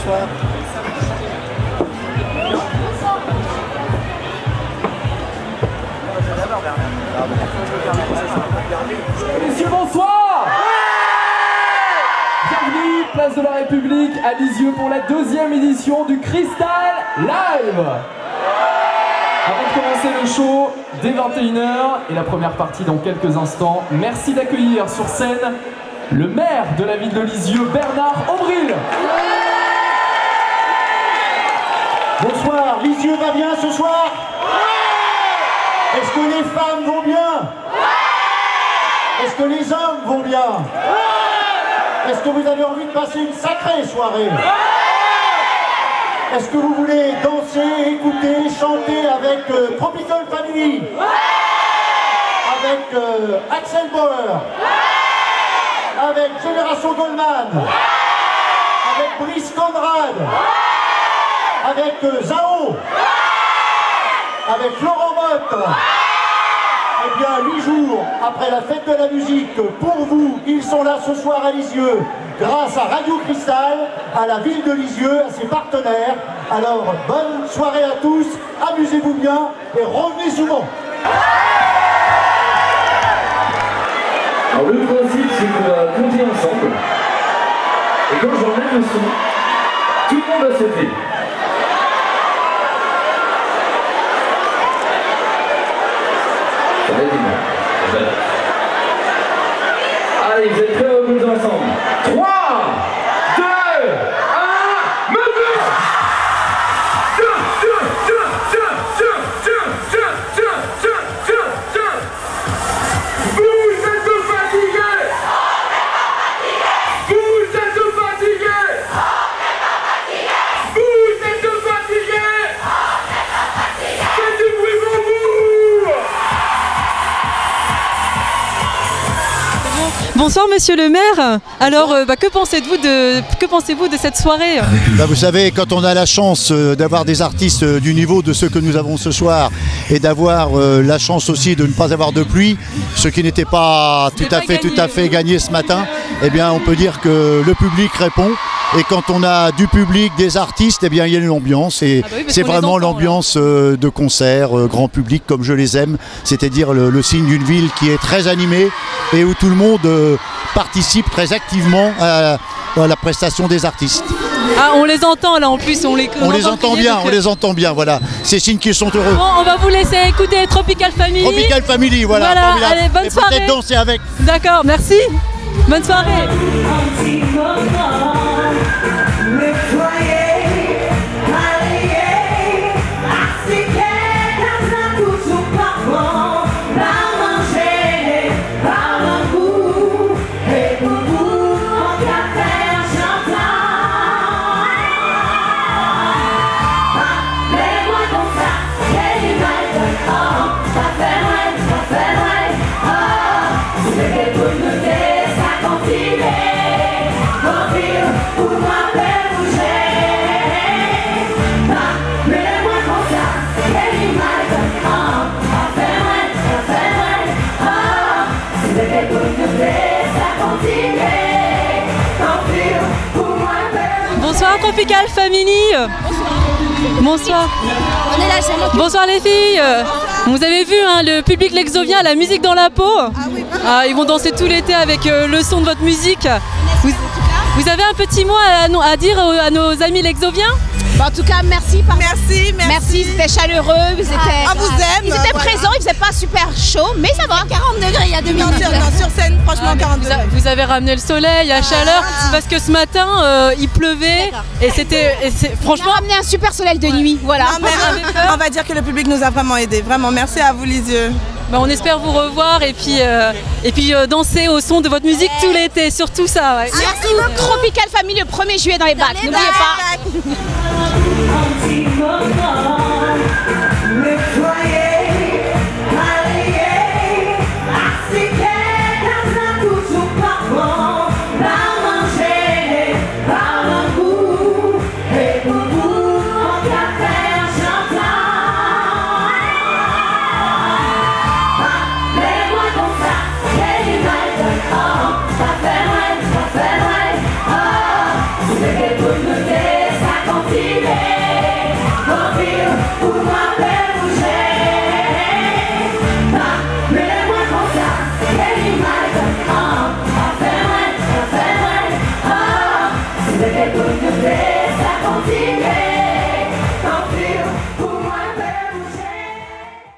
bonsoir. Messieurs, bonsoir. Bienvenue, place de la République à Lisieux pour la deuxième édition du Cristal Live. Avant de commencer le show, dès 21h et la première partie dans quelques instants, merci d'accueillir sur scène le maire de la ville de Lisieux, Bernard Ombril. Bonsoir, Lisieux va bien ce soir? Est-ce que les femmes vont bien? Est-ce que les hommes vont bien? Est-ce que vous avez envie de passer une sacrée soirée? Est-ce que vous voulez danser, écouter, chanter avec Tropical Family? Avec Axel Bauer? Avec Génération Goldman? Avec Brice Conrad? Avec Zao? Avec Florent Motte? Eh bien, 8 jours après la fête de la musique, pour vous, ils sont là ce soir à Lisieux, grâce à Radio Cristal, à la ville de Lisieux, à ses partenaires. Alors, bonne soirée à tous, amusez-vous bien et revenez souvent. Alors le principe, c'est qu'on va compter ensemble, et quand j'enlève le son, tout le monde va sauter. Allez, vous êtes prêts à compter ensemble? 3, 2, 1, mesure! Vous êtes fatigués! Vous êtes fatigués! Vous êtes fatigués! Faites du bruit pour vous! Bonsoir Monsieur le maire. Alors que pensez-vous de cette soirée? Vous savez, quand on a la chance d'avoir des artistes du niveau de ceux que nous avons ce soir et d'avoir la chance aussi de ne pas avoir de pluie, ce qui n'était pas tout à fait gagné ce matin, eh bien on peut dire que le public répond. Et quand on a du public, des artistes, eh bien il y a une ambiance et c'est vraiment l'ambiance de concert, grand public comme je les aime, c'est-à-dire le signe d'une ville qui est très animée et où tout le monde participe très activement à la prestation des artistes. Ah, on les entend là en plus, on les entend bien, on les entend bien, voilà. C'est signe qu'ils sont heureux. Bon, on va vous laisser écouter Tropical Family. Tropical Family, voilà. Allez, bonne soirée. Peut-être danser avec. D'accord, merci. Bonne soirée. Bonsoir Tropical Family. Bonsoir. On est là, c'est moi. Bonsoir les filles. Vous avez vu hein, le public lexovien, la musique dans la peau. Ils vont danser tout l'été avec le son de votre musique. Vous avez un petit mot à dire à nos amis lexoviens? En tout cas, merci. Merci, c'était chaleureux. On vous aime. Ils étaient présents, il faisait pas super chaud, mais ça va. 40 degrés il y a 2 minutes. Sur scène, franchement, 40 degrés. Vous avez ramené le soleil, la chaleur, parce que ce matin, il pleuvait et franchement... On a ramené un super soleil de nuit, voilà. Non, mais on va dire que le public nous a vraiment aidés. Vraiment, merci à vous Lisieux. On espère vous revoir et puis danser au son de votre musique tout l'été, surtout ça. Ouais. Merci beaucoup. Tropical Family le 1er juillet dans les bacs, n'oubliez pas.